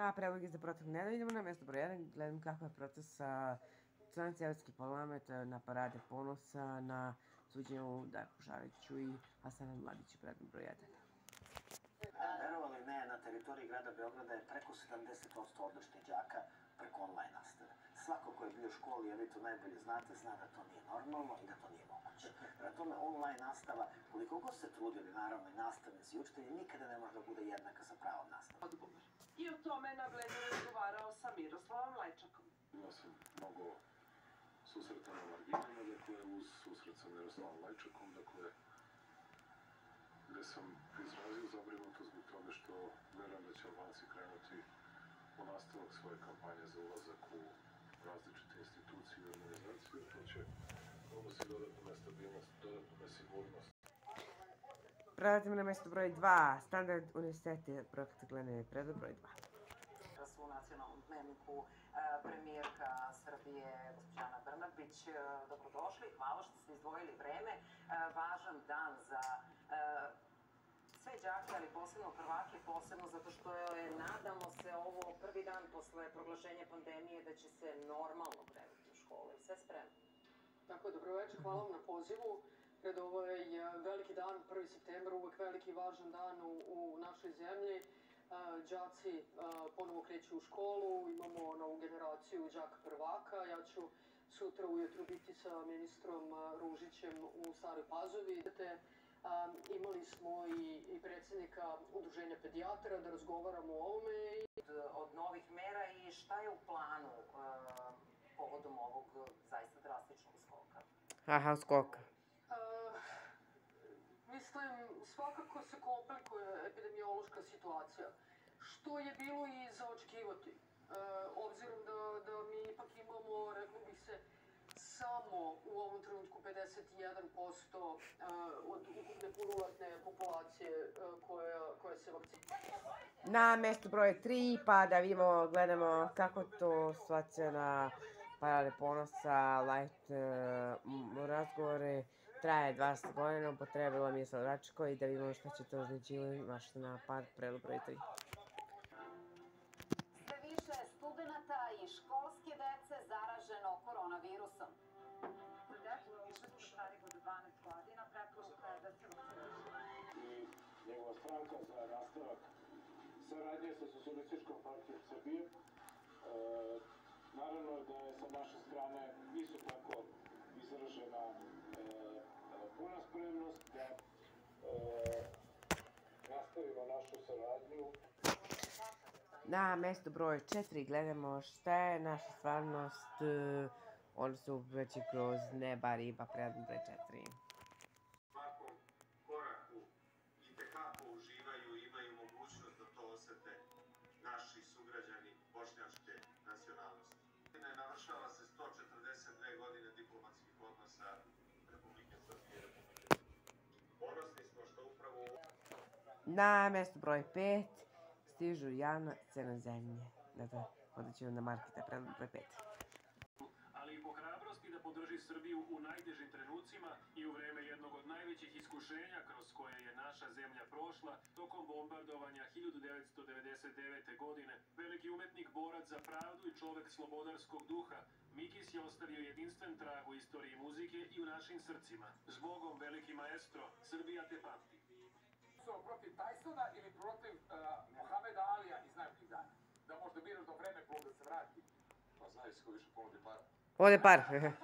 A predlog je za protiv nedelje. Idemo na mjesto broj 1. Gledam kako je proces sa članici Evropski parlament na parade ponosa na suđenju Darku Šariću i Hasanu Mladiću, predlog broj 1. Verovali ili ne, na teritoriji grada Beograda je preko 70% odličnih đaka preko online nastave. Svako ko je bio u školi, a vi to najbolje znate, zna da to nije normalno i da to nije moguće. Prema tome, online nastava, koliko god se trudili, naravno i nastavnici i učitelji, nikada ne može da bude jednaka sa pravom nastavom. I o tome na Bledu je razgovarao sa Miroslavom Lajčakom. Imao sam mnogo susreta na marginama, dakle, uz susret sa Miroslavom Lajčakom, dakle, gde sam izrazio zabrinutost zbog toga što verujem da će Albanci krenuti u nastavak svoje kampanje za ulazak u različite institucije i organizacije, to će donositi dodatnu nestabilnost, dodatnu nesigurnost. Prelazimo na mjesto broj 2. Standard univerzitete projekta Glenelje, predlog broj 2. U nacionalnom dnevniku premijerka Srbije, gospođa Ana Brnabić, dobrodošli. Hvala što ste izdvojili vreme. Važan dan za sve đake, ali posebno prvake, posebno zato što je, nadamo se, ovo prvi dan posle proglašenja pandemije da će se normalno krenuti u škole. Sve spremno. Tako je, dobroveče, hvala vam na pozivu. Pred ovo je veliki dan, 1. septembar, uvek veliki i važan dan u našoj zemlji. Đaci ponovo kreću u školu, imamo novu generaciju đaka prvaka. Ja ću sutra ujutru biti sa ministrom Ružićem u Staroj Pazovi. Imali smo i predsjednika Udruženja pedijatara da razgovaramo o ovome. Od novih mera i šta je u planu povodom ovog zaista drastičnog skoka? Aha, skoka. Mislim, svakako se komplikuje epidemiološka situacija, što je bilo i za očekivati. Obzirom da mi ipak imamo, reklo bi se, samo u ovom trenutku 51% od ukupne punoletne populacije koja se vakcinira. Na mjestu broj 3, pa da vidimo, gledamo kako to situacija na parade ponosa, light razgovore, traje 20 godina, upotrebila Miroslav Lajčak i da vidimo šta će to značiti vaš na par predlog broj 3. Sve više studenata i školske dece zaraženo koronavirusom. Decu više su starijih od 12 godina, preporuka je da se vakcinišu. I njegova stranka za nastavak saradnje sa Socijalističkom partijom Srbije. Naravno da je sa naše strane isto tako izražena puna spremnost da nastavimo našu saradnju. Na mjestu broj 4 gledamo šta je naša stvarnost, oni su već kroz neba riba, predlog broj 4. Svakom koraku itekako uživaju i imaju mogućnost da to osete naši sugrađani bošnjačke nacionalnosti. Navršava se 142 godine diplomatskih odnosa Republike Srbije i Republike Srbije. Ponosni smo što upravo... Na mjestu broj 5 stižu javna cena zemlje. Dakle, onda ćemo na marketa, predlog broj 5. Ali i po hrabrosti da podrži Srbiju u najtežim trenucima i u vreme jednog od najvećih iskušenja kroz koje je naša zemlja prošla tokom bombardovanja 1999. godine. Veliki umetnik, borac za pravdu i čovek slobodarskog duha, Mikis je ostavio jedinstven trag u istoriji muzike i u našim srcima. Zbogom, veliki maestro, Srbija te pamti. Protiv Tysona ili protiv Mohameda Alija iz najboljih dana? Da možda biraš do vreme plod da se vrati. Pa znaju se ko više ponudi para. Ovdje par.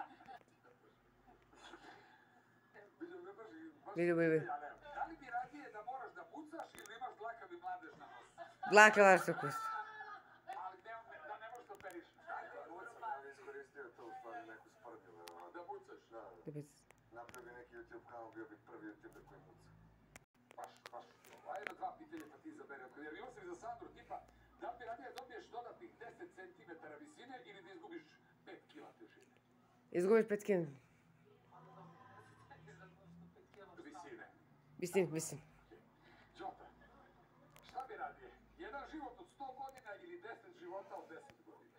Vidim. Da li bi radije da moraš da pucaš ili imaš dlakavi mladež na nosu? Dlaka vaš ukus. Ali da ne možeš da operiš. Ja bi iskoristio to u stvari neku sprdnju. Da pucaš? Da. Napravi neki YouTube kanal, bio bih prvi YouTuber koji puca. Baš. Ajde dva pitanja pa ti izabere. Jer imao sam i za Sandru tipa, da li bi radije dobiješ dodatnih 10 cm visine ili da izgubiš 5 kila težine? Izgubiš 5 kila. Visine. Mislim. Džota, šta bi radije? Jedan život od 100 godina ili 10 života od 10 godina?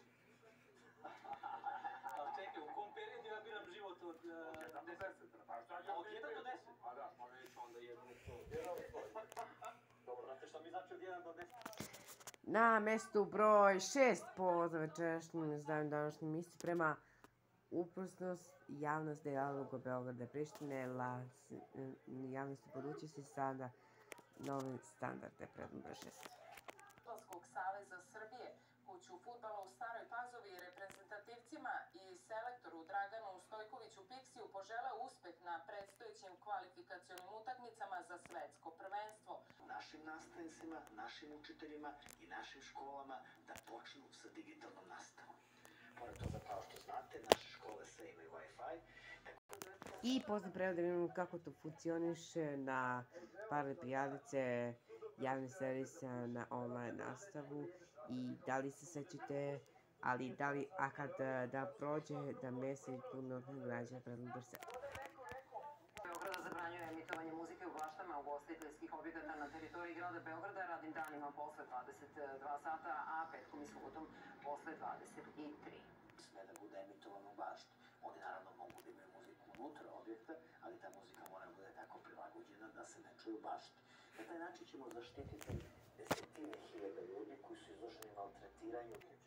Čekaj, u kom periodu ja biram život od 10? Od 1 do 10. Od 1 do 10? Pa da, smo već onda 1 do 100. Dobro, znate šta mi znači od 1 do 10? Na mjestu broj 6 po večerašnjim izdanju današnje emisije prema uprosnost javnost dijaloga Beograda i Prištine, javnosti budućnosti sada novi standarde predom broj 6. Fudbalskog saveza Srbije, kuću fudbala u Staroj Pazovi, reprezentativcima i selektoru Draganu Stojkoviću Piksiju poželeo uspeh na predstojećim kvalifikacionim utakmicama za svetsko prvenstvo. Našim nastavnicima, našim učiteljima i našim školama da počnu sa digitalnom nastavom. Pored toga, kao što znate, naše škole sve imaju Wi-Fi. I posle prevoda vidimo kako to funkcioniše na parle prijavnice javnih servisa na online nastavu i da li se sećate, ali da li, a kad da prođe da mesec punoletnih građana predlog broj 7. Beograda zabranjuje emitovanje muzike u baštama ugostiteljskih objekata na teritoriji grada Beograda radnim danima posle 22 sata, a petkom i subotom posle 23. Sme da bude emitovano u bašti. Oni naravno mogu da imaju muziku unutra objekta, ali ta muzika mora da bude tako prilagođena da se ne čuje u bašti. Na taj način ćemo zaštititi desetine hiljada ljudi koji su izloženi maltretiranju